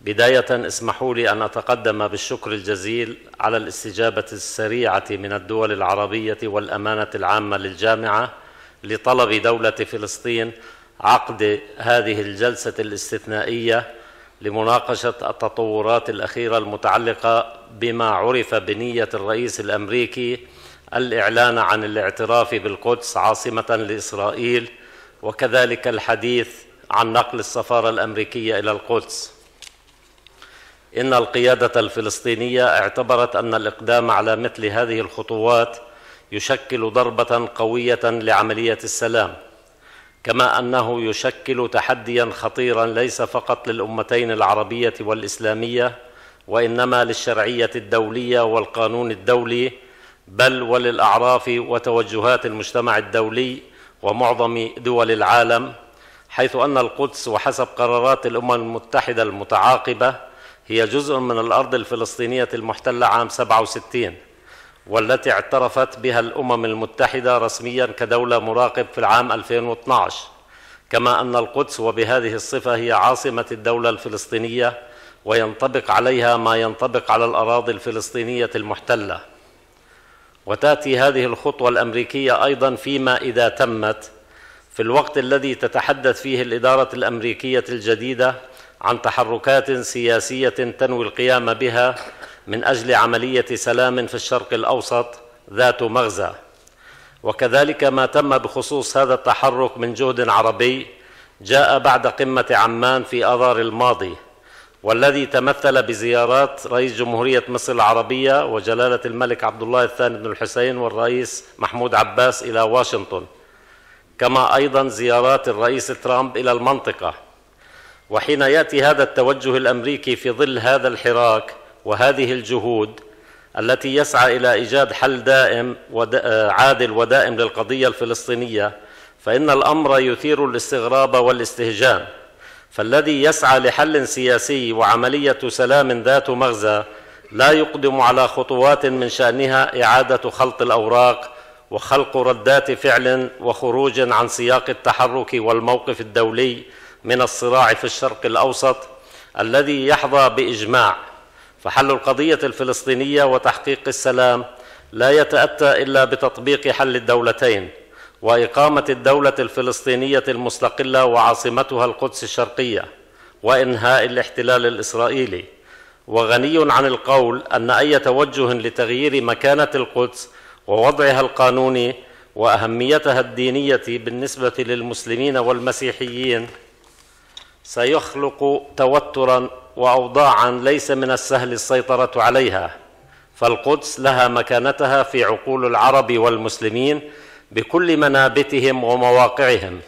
بداية اسمحوا لي أن أتقدم بالشكر الجزيل على الاستجابة السريعة من الدول العربية والأمانة العامة للجامعة لطلب دولة فلسطين عقد هذه الجلسة الاستثنائية لمناقشة التطورات الأخيرة المتعلقة بما عرف بنية الرئيس الأمريكي الإعلان عن الاعتراف بالقدس عاصمة لإسرائيل، وكذلك الحديث عن نقل السفارة الأمريكية إلى القدس. إن القيادة الفلسطينية اعتبرت أن الإقدام على مثل هذه الخطوات يشكل ضربة قوية لعملية السلام، كما أنه يشكل تحدياً خطيراً ليس فقط للأمتين العربية والإسلامية، وإنما للشرعية الدولية والقانون الدولي، بل وللأعراف وتوجهات المجتمع الدولي ومعظم دول العالم، حيث أن القدس وحسب قرارات الأمم المتحدة المتعاقبة هي جزء من الأرض الفلسطينية المحتلة عام 67، والتي اعترفت بها الأمم المتحدة رسمياً كدولة مراقب في العام 2012، كما أن القدس وبهذه الصفة هي عاصمة الدولة الفلسطينية، وينطبق عليها ما ينطبق على الأراضي الفلسطينية المحتلة. وتأتي هذه الخطوة الأمريكية أيضاً فيما إذا تمت في الوقت الذي تتحدث فيه الإدارة الأمريكية الجديدة عن تحركات سياسية تنوي القيام بها من أجل عملية سلام في الشرق الأوسط ذات مغزى. وكذلك ما تم بخصوص هذا التحرك من جهد عربي جاء بعد قمة عمان في آذار الماضي، والذي تمثل بزيارات رئيس جمهورية مصر العربية وجلالة الملك عبد الله الثاني بن الحسين والرئيس محمود عباس إلى واشنطن، كما أيضا زيارات الرئيس ترامب إلى المنطقة. وحين يأتي هذا التوجه الأمريكي في ظل هذا الحراك وهذه الجهود التي يسعى إلى إيجاد حل دائم عادل ودائم للقضية الفلسطينية، فإن الأمر يثير الاستغراب والاستهجان. فالذي يسعى لحل سياسي وعملية سلام ذات مغزى لا يقدم على خطوات من شأنها إعادة خلط الأوراق وخلق ردات فعل وخروج عن سياق التحرك والموقف الدولي من الصراع في الشرق الأوسط الذي يحظى بإجماع. فحل القضية الفلسطينية وتحقيق السلام لا يتأتى إلا بتطبيق حل الدولتين وإقامة الدولة الفلسطينية المستقلة وعاصمتها القدس الشرقية وإنهاء الاحتلال الإسرائيلي. وغني عن القول أن أي توجه لتغيير مكانة القدس ووضعها القانوني وأهميتها الدينية بالنسبة للمسلمين والمسيحيين سيخلق توتراً وأوضاعاً ليس من السهل السيطرة عليها، فالقدس لها مكانتها في عقول العرب والمسلمين بكل منابتهم ومواقعهم،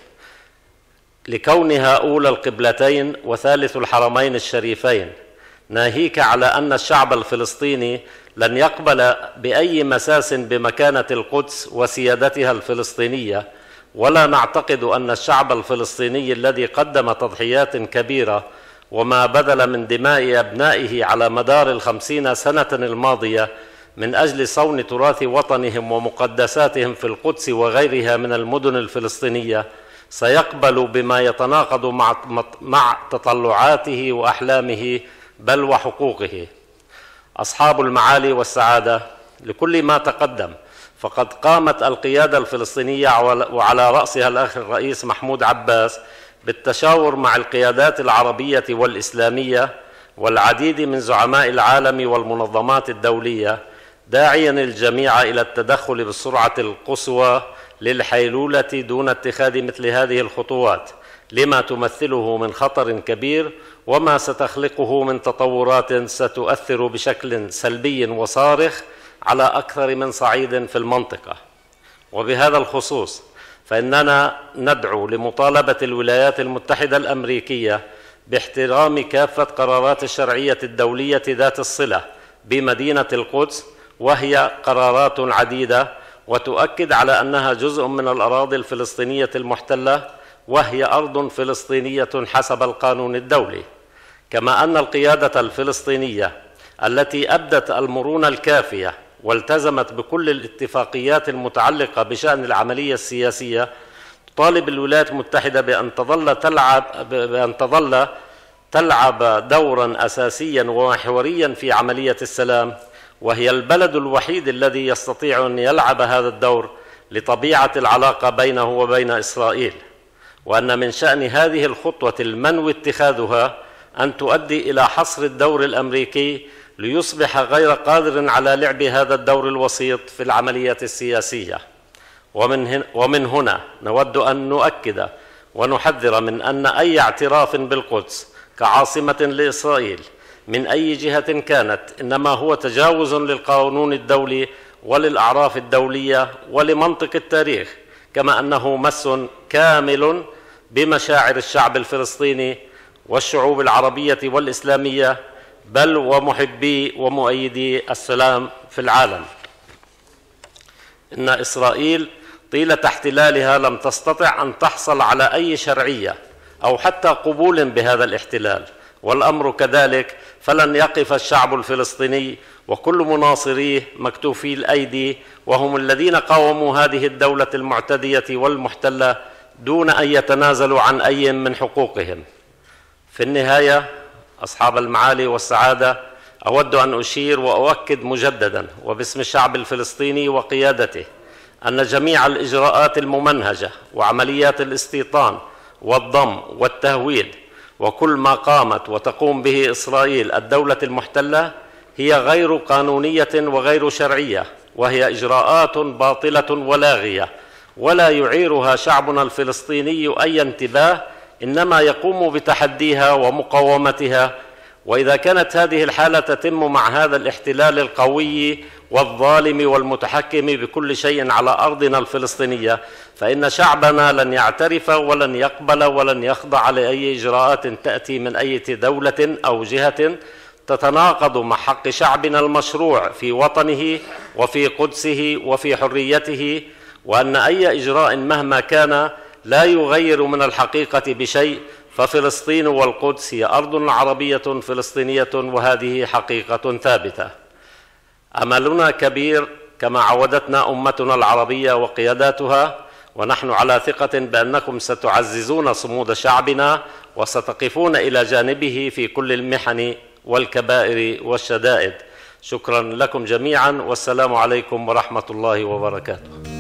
لكونها أولى القبلتين وثالث الحرمين الشريفين، ناهيك على أن الشعب الفلسطيني لن يقبل بأي مساس بمكانة القدس وسيادتها الفلسطينية، ولا نعتقد أن الشعب الفلسطيني الذي قدم تضحيات كبيرة وما بذل من دماء أبنائه على مدار 50 سنة الماضية من أجل صون تراث وطنهم ومقدساتهم في القدس وغيرها من المدن الفلسطينية سيقبل بما يتناقض مع تطلعاته وأحلامه بل وحقوقه. أصحاب المعالي والسعادة، لكل ما تقدم فقد قامت القيادة الفلسطينية وعلى رأسها الأخ الرئيس محمود عباس بالتشاور مع القيادات العربية والإسلامية والعديد من زعماء العالم والمنظمات الدولية، داعيا الجميع إلى التدخل بالسرعة القصوى للحيلولة دون اتخاذ مثل هذه الخطوات لما تمثله من خطر كبير وما ستخلقه من تطورات ستؤثر بشكل سلبي وصارخ على أكثر من صعيد في المنطقة. وبهذا الخصوص فإننا ندعو لمطالبة الولايات المتحدة الأمريكية باحترام كافة قرارات الشرعية الدولية ذات الصلة بمدينة القدس، وهي قرارات عديدة وتؤكد على أنها جزء من الأراضي الفلسطينية المحتلة، وهي أرض فلسطينية حسب القانون الدولي. كما أن القيادة الفلسطينية التي أبدت المرونة الكافية والتزمت بكل الاتفاقيات المتعلقة بشأن العملية السياسية تطالب الولايات المتحدة بأن تظل تلعب دورا أساسيا ومحوريا في عملية السلام، وهي البلد الوحيد الذي يستطيع أن يلعب هذا الدور لطبيعة العلاقة بينه وبين إسرائيل، وأن من شأن هذه الخطوة المنوي اتخاذها أن تؤدي إلى حصر الدور الأمريكي ليصبح غير قادر على لعب هذا الدور الوسيط في العملية السياسية. ومن هنا نود أن نؤكد ونحذر من أن أي اعتراف بالقدس كعاصمة لإسرائيل من أي جهة كانت إنما هو تجاوز للقانون الدولي وللأعراف الدولية ولمنطق التاريخ، كما أنه مس كامل بمشاعر الشعب الفلسطيني والشعوب العربية والإسلامية، بل ومحبي ومؤيدي السلام في العالم. إن إسرائيل طيلة احتلالها لم تستطع أن تحصل على أي شرعية أو حتى قبول بهذا الاحتلال، والأمر كذلك، فلن يقف الشعب الفلسطيني وكل مناصريه مكتوفي الأيدي، وهم الذين قاوموا هذه الدولة المعتدية والمحتلة دون أن يتنازلوا عن أي من حقوقهم. في النهاية أصحاب المعالي والسعادة، أود أن أشير وأؤكد مجددا وباسم الشعب الفلسطيني وقيادته أن جميع الإجراءات الممنهجة وعمليات الاستيطان والضم والتهويد وكل ما قامت وتقوم به إسرائيل الدولة المحتلة هي غير قانونية وغير شرعية، وهي إجراءات باطلة ولاغية، ولا يعيرها شعبنا الفلسطيني أي انتباه، إنما يقوم بتحديها ومقاومتها. وإذا كانت هذه الحالة تتم مع هذا الاحتلال القوي والظالم والمتحكم بكل شيء على أرضنا الفلسطينية، فإن شعبنا لن يعترف ولن يقبل ولن يخضع لأي إجراءات تأتي من أي دولة أو جهة تتناقض مع حق شعبنا المشروع في وطنه وفي قدسه وفي حريته، وأن أي إجراء مهما كان لا يغير من الحقيقة بشيء، ففلسطين والقدس هي أرض عربية فلسطينية، وهذه حقيقة ثابتة. أملنا كبير كما عودتنا أمتنا العربية وقياداتها، ونحن على ثقة بأنكم ستعززون صمود شعبنا وستقفون إلى جانبه في كل المحن والكبائر والشدائد. شكرا لكم جميعا، والسلام عليكم ورحمة الله وبركاته.